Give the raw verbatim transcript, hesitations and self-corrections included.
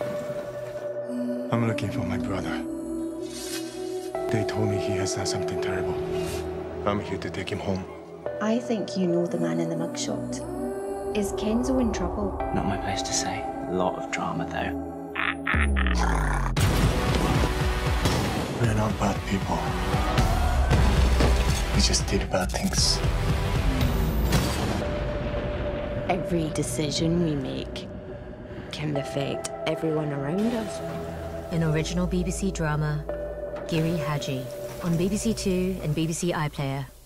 I'm looking for my brother. They told me he has done something terrible. I'm here to take him home. I think you know the man in the mugshot. Is Kenzo in trouble? Not my place to say. A lot of drama, though. We're not bad people. We just did bad things. Every decision we make can affect everyone around us. An original B B C drama, Giri, Haji, on B B C Two and B B C iPlayer.